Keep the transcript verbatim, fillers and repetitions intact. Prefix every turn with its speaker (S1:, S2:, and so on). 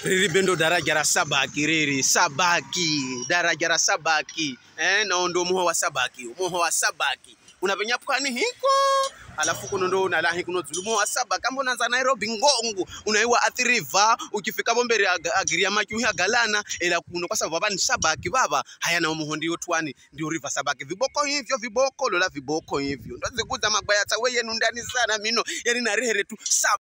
S1: Riri bendo daraja la Sabaki riri Sabaki daraja la Sabaki eh na ndo muho wa Sabaki muho wa Sabaki unapenya pwani hiko alafu kuno ndo unalahi kuno zulumu wa Sabaki kama unaanza Nairobi ngongo unaiwa Athi River ukifika bombere agiria maki uhi agalana ila kuno kwa sababu baba ni Sabaki baba haya na muho ndio twani ndio River Sabaki viboko hivyo viboko lola viboko hivyo ndo zikuza mabaya tawe yenu ndani sana mino yani na rehere tu Sabaki.